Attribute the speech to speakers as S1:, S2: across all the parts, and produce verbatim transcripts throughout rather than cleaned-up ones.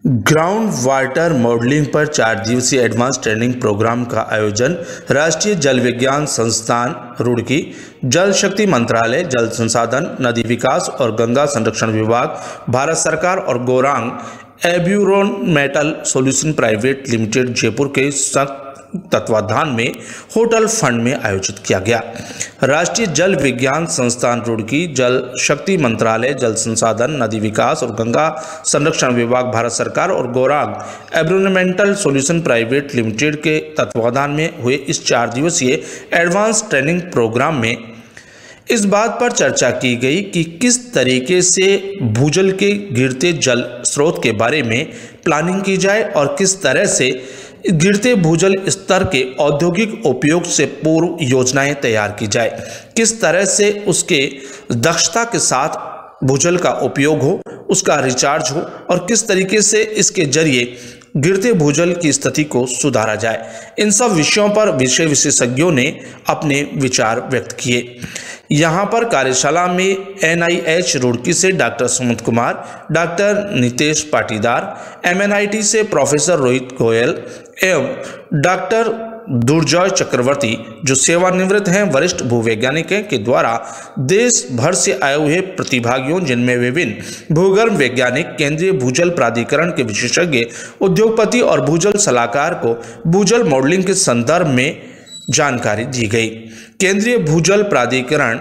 S1: Ground water modelling पर चार दिवसीय एडवांस ट्रेनिंग प्रोग्राम का आयोजन राष्ट्रीय जल विज्ञान संस्थान रुड़की, जल शक्ति मंत्रालय, जल संसाधन, नदी विकास और गंगा संरक्षण विभाग, भारत सरकार और Gaurang environmental solution private limited Jaipur के तत्वाधान में होटल फंड में आयोजित किया गया। राष्ट्रीय जल विज्ञान संस्थान रुड़की, जल शक्ति मंत्रालय, जल संसाधन, नदी विकास और गंगा संरक्षण विभाग, भारत सरकार और Gaurang environmental solution private limited के तत्वाधान में हुए इस चार दिवसीय एडवांस ट्रेनिंग प्रोग्राम में इस बात पर चर्चा की गई कि किस तरीके से भूजल के गिरते जल स्रोत के बारे में प्लानिंग की जाए और किस तरह से गिरते भूजल स्तर के औद्योगिक उपयोग से पूर्व योजनाएं तैयार की जाए, किस तरह से उसके दक्षता के साथ भूजल का उपयोग हो, उसका रिचार्ज हो और किस तरीके से इसके जरिए गिरते भूजल की स्थिति को सुधारा जाए। इन सब विषयों पर विषय विशेषज्ञों ने अपने विचार व्यक्त किए। यहाँ पर कार्यशाला में एन आई एच रुड़की से doctor Sumit Kumar, doctor Nitesh Patidar, M N I T से प्रोफेसर रोहित गोयल एवं डॉक्टर दुर्जय चक्रवर्ती जो सेवानिवृत्त हैं वरिष्ठ भूवैज्ञानिक हैं के द्वारा देश भर से आए हुए प्रतिभागियों, जिनमें विभिन्न भूगर्भ वैज्ञानिक, केंद्रीय भूजल प्राधिकरण के विशेषज्ञ, उद्योगपति और भूजल सलाहकार को भूजल मॉडलिंग के संदर्भ में जानकारी दी गई। केंद्रीय भूजल प्राधिकरण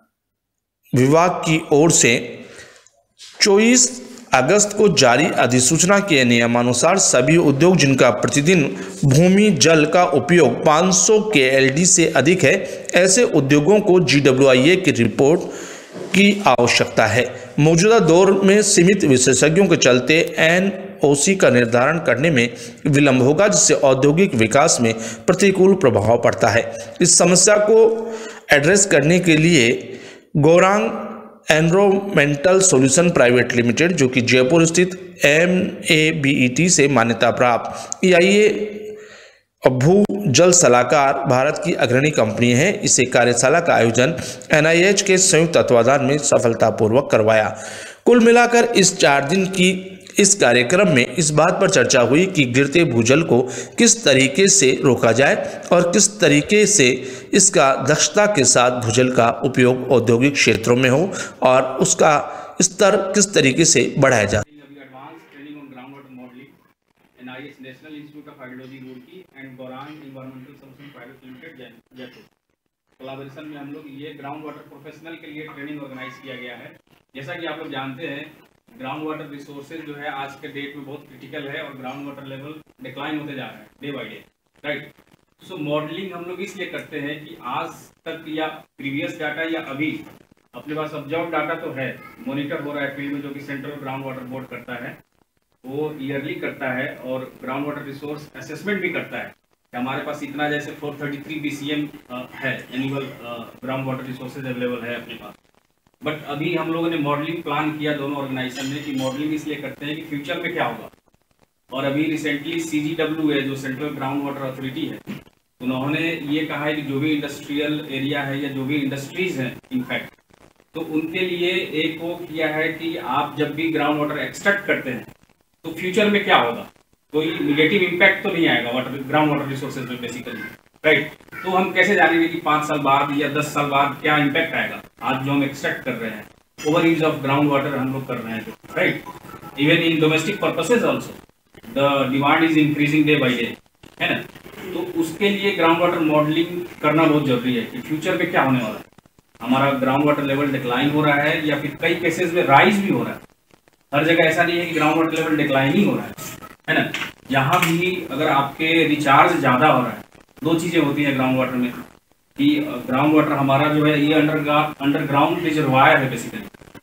S1: विभाग की ओर से चौबीस अगस्त को जारी अधिसूचना के नियमानुसार सभी उद्योग जिनका प्रतिदिन भूमि जल का उपयोग पाँच सौ के एल डी से अधिक है, ऐसे उद्योगों को जी डब्ल्यू आई ए की रिपोर्ट की आवश्यकता है। मौजूदा दौर में सीमित विशेषज्ञों के चलते एन ओ सी का निर्धारण करने में विलंब होगा, जिससे औद्योगिक विकास में प्रतिकूल प्रभाव पड़ता है। इस समस्या को एड्रेस करने के लिए Gaurang environmental solution private limited, जो कि जयपुर स्थित M A B E T से मान्यता प्राप्त ई आई ए भू जल सलाहकार भारत की अग्रणी कंपनी है, इसे कार्यशाला का आयोजन एन आई एच के संयुक्त तत्वाधान में सफलतापूर्वक करवाया। कुल मिलाकर इस चार दिन की इस कार्यक्रम में इस बात पर चर्चा हुई कि गिरते भूजल को किस तरीके से रोका जाए और किस तरीके से इसका दक्षता के साथ भूजल का उपयोग औद्योगिक क्षेत्रों में हो और उसका स्तर किस तरीके से बढ़ाया जाए।
S2: कोलैबोरेशन में हम लोग ये ग्राउंड वाटर प्रोफेशनल के लिए ट्रेनिंग ऑर्गेनाइज किया गया है। जैसा कि आप लोग जानते हैं, ग्राउंड वाटर रिसोर्सेज जो है आज के डेट में बहुत क्रिटिकल है और ग्राउंड वाटर लेवल डिक्लाइन होते जा रहे हैं day by day, right. So modelling हम लोग इसलिए करते हैं कि आज तक या प्रीवियस डाटा या अभी अपने पास ऑब्जर्व डाटा तो है, मॉनिटर हो रहा है फील्ड में, जो कि सेंट्रल ग्राउंड वाटर बोर्ड करता है, वो ईयरली करता है और ग्राउंड वाटर रिसोर्स असेसमेंट भी करता है। हमारे पास इतना जैसे चार सौ तैंतीस बी सी एम है annual ground water resources available है अपने पास। बट अभी हम लोगों ने मॉडलिंग प्लान किया दोनों ऑर्गेनाइजेशन ने कि मॉडलिंग इसलिए करते हैं कि फ्यूचर में क्या होगा। और अभी रिसेंटली सी जी डब्ल्यू है जो सेंट्रल ग्राउंड वाटर अथॉरिटी है, उन्होंने ये कहा है कि जो भी इंडस्ट्रियल एरिया है या जो भी इंडस्ट्रीज हैं इनफैक्ट, तो उनके लिए एक वो किया है कि आप जब भी ग्राउंड वाटर एक्सट्रैक्ट करते हैं तो फ्यूचर में क्या होगा, कोई निगेटिव इम्पैक्ट तो नहीं आएगा वाटर ग्राउंड वाटर रिसोर्सेज में बेसिकली, राइट। तो हम कैसे जानेंगे कि पाँच साल बाद या दस साल बाद क्या इम्पैक्ट आएगा। आज जो हम एक्सट्रैक्ट कर रहे हैं, over use of ground water हम लोग कर रहे हैं, right. Even in domestic purposes also the demand is increasing day by day, है ना। तो उसके लिए ग्राउंड वाटर मॉडलिंग करना बहुत जरूरी है कि फ्यूचर में क्या होने वाला है। हमारा ग्राउंड वाटर लेवल डिक्लाइन हो रहा है या फिर कई केसेस में राइज भी हो रहा है। हर जगह ऐसा नहीं है कि ग्राउंड वाटर लेवल डिक्लाइन ही हो रहा है, है ना। यहाँ भी अगर आपके रिचार्ज ज्यादा हो रहा है, दो चीजें होती हैं ग्राउंड वाटर में कि ग्राउंड वाटर हमारा जो है ये अंडर अंडरग्राउंड रिजर्वायर है बेसिकली।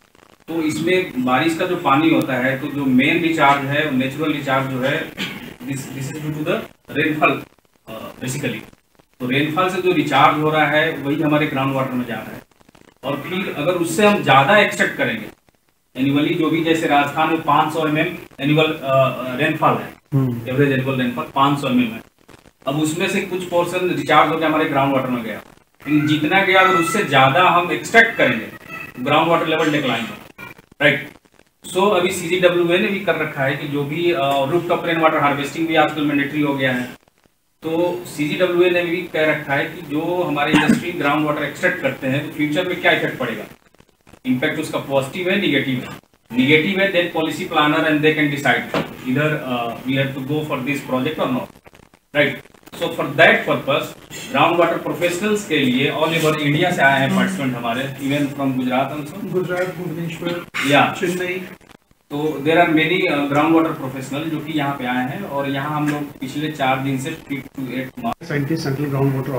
S2: तो इसमें बारिश का जो पानी होता है, तो जो मेन रिचार्ज है, नेचुरल रिचार्ज जो है, this this is due to the rainfall basically. तो रेनफॉल से जो रिचार्ज हो रहा है वही हमारे ग्राउंड वाटर में जा रहा है। और फिर अगर उससे हम ज्यादा एक्सट्रैक्ट करेंगे एनुअली, जो भी जैसे राजस्थान में पाँच सौ एम एम एनुअल रेनफॉल है, एवरेज एनुअल रेनफॉल पाँच सौ एम एम है। अब उसमें से कुछ पोर्शन रिचार्ज होकर हमारे ग्राउंड वाटर में गया, लेकिन जितना गया अगर उससे ज्यादा हम एक्सट्रैक्ट करेंगे ग्राउंड वाटर लेवल डिक्लाइन हो, राइट। सो so, अभी सी जी डब्ल्यू ए ने भी कर रखा है कि जो भी roof top rain water harvesting भी आजकल मैंडेटरी हो गया है। तो सी जी डब्ल्यू ए ने भी कह रखा है कि जो हमारे इंडस्ट्री ग्राउंड वाटर एक्सट्रैक्ट करते हैं तो फ्यूचर में क्या इफेक्ट पड़ेगा, इम्पैक्ट उसका पॉजिटिव है निगेटिव है। निगेटिव है then policy planner and they can decide इधर we have to go for this project और not, right. So for that purpose ground water professionals के लिए ऑल ओवर इंडिया से आए हैं पार्टिसिपेंट हमारे, even from Gujarat also,
S3: Gujarat, Bhubaneswar,
S2: या
S3: चेन्नई।
S2: तो there are many ground water professional जो कि यहाँ पे आए हैं और यहाँ हम लोग पिछले चार दिन से two eight
S3: scientist central ground water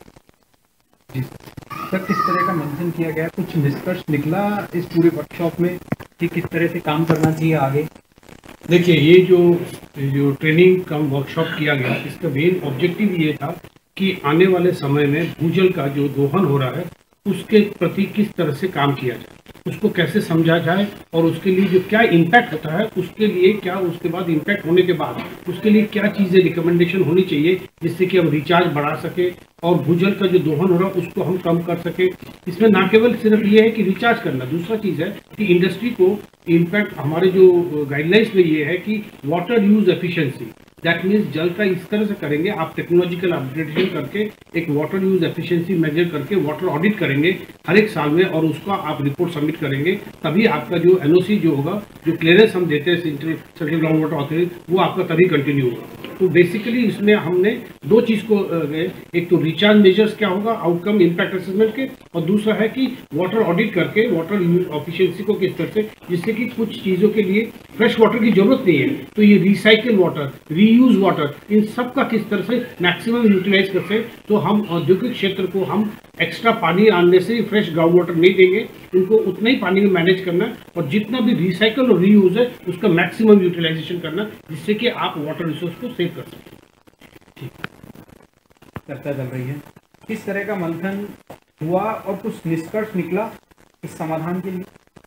S3: authority. Sir, किस तरह का मंथन किया गया, कुछ निष्कर्ष निकला इस पूरे वर्कशॉप में कि किस तरह से काम करना चाहिए आगे? देखिए, ये जो जो ट्रेनिंग का वर्कशॉप किया गया, इसका मेन ऑब्जेक्टिव ये था कि आने वाले समय में भूजल का जो दोहन हो रहा है उसके प्रति किस तरह से काम किया जाए, उसको कैसे समझा जाए और उसके लिए जो क्या इम्पैक्ट होता है उसके लिए क्या, उसके बाद इम्पैक्ट होने के बाद उसके लिए क्या चीज़ें रिकमेंडेशन होनी चाहिए जिससे कि हम रिचार्ज बढ़ा सके और भूजल का जो दोहन हो रहा है उसको हम कम कर सके। इसमें ना केवल सिर्फ ये है कि रिचार्ज करना, दूसरा चीज़ है कि इंडस्ट्री को इम्पैक्ट, हमारे जो गाइडलाइंस में ये है कि water use efficiency, that means जल का इस तरह से करेंगे, आप टेक्नोलॉजिकल अपग्रेडेशन करके एक वाटर यूज एफिशिएंसी मेजर करके वाटर ऑडिट करेंगे हर एक साल में और उसका आप रिपोर्ट सबमिट करेंगे, तभी आपका जो एनओसी जो होगा, जो क्लियरेंस हम देते हैं सेंट्रल ग्राउंड वाटर अथॉरिटी, वो आपका तभी कंटिन्यू होगा। तो बेसिकली इसमें हमने दो चीज़ को, एक तो रिचार्ज मेजर्स क्या होगा आउटकम इम्पैक्ट असेसमेंट के, और दूसरा है कि वाटर ऑडिट करके वाटर यूज एफिशिएंसी को किस तरह से, जिससे कि कुछ चीज़ों के लिए फ्रेश वाटर की जरूरत नहीं है तो ये रिसाइकिल वाटर, रीयूज वाटर, इन सब का किस तरह से मैक्सिमम यूटिलाइज कर सके। तो हम औद्योगिक क्षेत्र को हम एक्स्ट्रा पानी आने से फ्रेश ग्राउंड वाटर नहीं देंगे, उनको उतना ही पानी में मैनेज करना और जितना भी रिसाइकल और रीयूज है उसका मैक्सिमम यूटिलाइजेशन करना, जिससे कि आप वाटर रिसोर्स को सेव कर सकें। चर्चा चल रही है, किस तरह का मंथन हुआ और कुछ निष्कर्ष निकला इस समाधान के लिए?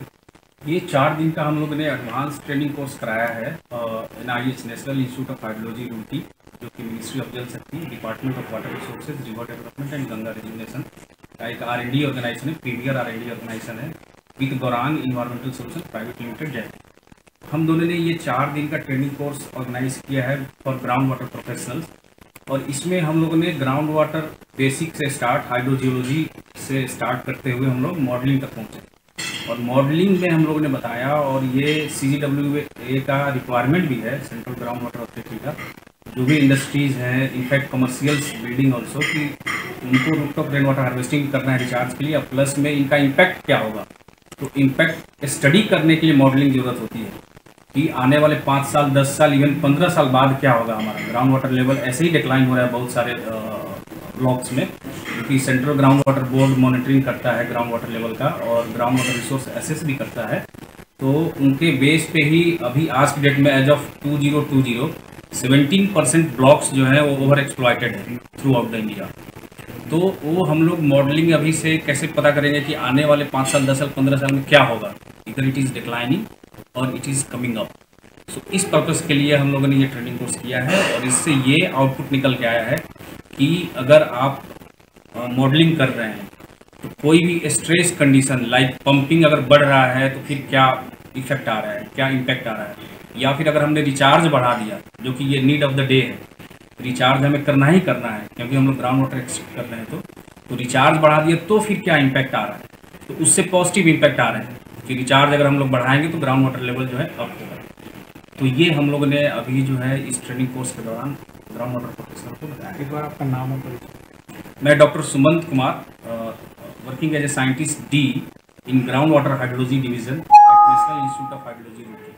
S2: ये चार दिन का हम लोगों ने एडवांस ट्रेनिंग कोर्स कराया है N I H national institute of hydrology Roorkee, जो कि ministry of Jal Shakti, department of water resources, river development and Ganga rejuvenation का एक आर एन डी ऑर्गेनाइजेशन है, premier R and D organisation है, with Gaurang environmental solution private limited Jaipur. हम दोनों ने ये चार दिन का ट्रेनिंग कोर्स ऑर्गेनाइज किया है फॉर ग्राउंड वाटर प्रोफेशनल्स, और इसमें हम लोगों ने ग्राउंड वाटर बेसिक से स्टार्ट, हाइड्रोजियोलॉजी से स्टार्ट करते हुए हम लोग मॉडलिंग तक पहुँचे, और मॉडलिंग में हम लोगों ने बताया, और ये सी जी डब्ल्यू ए का रिक्वायरमेंट भी है सेंट्रल ग्राउंड वाटर अथॉरिटी का, जो भी इंडस्ट्रीज हैं, इनफैक्ट कमर्शियल्स बिल्डिंग ऑल्सो, कि उनको रूफटॉप रेन वाटर हार्वेस्टिंग करना है रिचार्ज के लिए, और प्लस में इनका इम्पैक्ट क्या होगा। तो इम्पैक्ट स्टडी करने के लिए मॉडलिंग जरूरत होती है कि आने वाले पाँच साल, दस साल, इवन पंद्रह साल बाद क्या होगा। हमारा ग्राउंड वाटर लेवल ऐसे ही डिक्लाइन हो रहा है बहुत सारे ब्लॉक्स में, क्योंकि central ground water board monitoring करता है ग्राउंड वाटर लेवल का और ग्राउंड वाटर रिसोर्स एसेस भी करता है। तो उनके बेस पे ही अभी आज की डेट में as of two zero two zero seventeen percent blocks जो हैं वो ओवर एक्सप्लॉयटेड है थ्रू आउट द इंडिया। तो वो हम लोग मॉडलिंग अभी से कैसे पता करेंगे कि आने वाले पाँच साल, दस साल, पंद्रह साल में क्या होगा, इधर इट इज़ डिक्लाइनिंग और it is coming up. So इस पर्पज़ के लिए हम लोगों ने ये ट्रेनिंग कोर्स किया है, और इससे ये आउटपुट निकल के आया है कि अगर आप मॉडलिंग कर रहे हैं तो कोई भी स्ट्रेस कंडीशन लाइक पंपिंग अगर बढ़ रहा है तो फिर क्या इफेक्ट आ रहा है, क्या इम्पैक्ट आ रहा है, या फिर अगर हमने रिचार्ज बढ़ा दिया, जो कि ये नीड ऑफ द डे है, रिचार्ज हमें करना ही करना है क्योंकि हम लोग ग्राउंड वाटर एक्सट्रैक्ट कर रहे हैं, तो तो रिचार्ज बढ़ा दिया तो फिर क्या इम्पैक्ट आ रहा है, तो उससे पॉजिटिव इम्पैक्ट आ रहे हैं कि रिचार्ज अगर हम लोग बढ़ाएंगे तो ग्राउंड वाटर लेवल जो है अप होगा। तो ये हम लोगों ने अभी जो है इस ट्रेनिंग कोर्स के दौरान ग्राउंड वाटर प्रोफेशनल को बताया।
S3: एक बार आपका नाम और परिचय।
S2: मैं doctor Sumant Kumar, working as a scientist D in ground water hydrology division at national institute of hydrology Roorkee.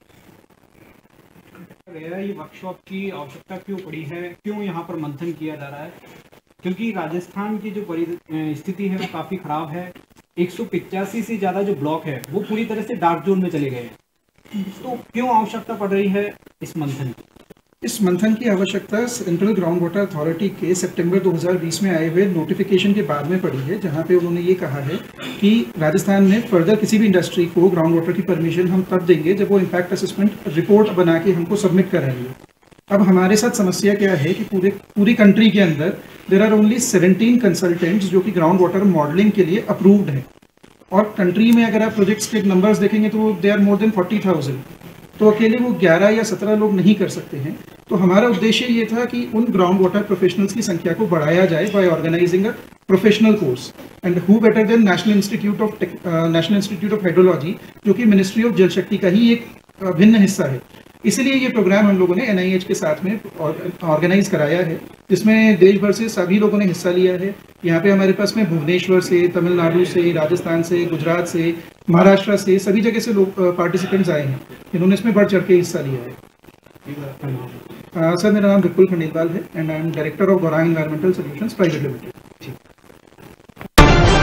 S3: ये वर्कशॉप की आवश्यकता क्यों पड़ी है, क्यों यहाँ पर मंथन किया जा रहा है? क्योंकि राजस्थान की जो परिस्थिति है वो काफ़ी ख़राब है। एक सौ पिचासी से ज़्यादा जो ब्लॉक है वो पूरी तरह से डार्क जोन में चले गए हैं। तो क्यों आवश्यकता पड़ रही है इस मंथन की?
S4: इस मंथन की आवश्यकता सेंट्रल ग्राउंड वाटर अथॉरिटी के सितंबर दो हज़ार बीस में आए हुए नोटिफिकेशन के बाद में पड़ी है, जहां पे उन्होंने ये कहा है कि राजस्थान में फर्दर किसी भी इंडस्ट्री को ग्राउंड वाटर की परमिशन हम तब देंगे जब वो इम्पैक्ट असेसमेंट रिपोर्ट बना के हमको सबमिट कराएंगे। अब हमारे साथ समस्या क्या है कि पूरे पूरी कंट्री के अंदर there are only seventeen consultants जो कि ग्राउंड वाटर मॉडलिंग के लिए अप्रूव्ड है, और कंट्री में अगर आप प्रोजेक्ट्स के नंबर्स देखेंगे तो they are more than forty thousand, तो अकेले वो ग्यारह या सत्रह लोग नहीं कर सकते हैं। तो हमारा उद्देश्य ये था कि उन ग्राउंड वाटर प्रोफेशनल्स की संख्या को बढ़ाया जाए by organising a professional course, and who better than national institute of national institute of hydrology, जो कि मिनिस्ट्री ऑफ जल शक्ति का ही एक भिन्न हिस्सा है। इसलिए ये प्रोग्राम हम लोगों ने एन आई एच के साथ में ऑर्गेनाइज कराया है, जिसमें देश भर से सभी लोगों ने हिस्सा लिया है। यहाँ पे हमारे पास में भुवनेश्वर से, तमिलनाडु से, राजस्थान से, गुजरात से, महाराष्ट्र से, सभी जगह से लोग पार्टिसिपेंट्स आए हैं, इन्होंने इसमें बढ़ चढ़ के हिस्सा लिया है। uh, सर, मेरा नाम विपुल खंडेलवाल है and I am director of Gaurang environmental solutions private limited.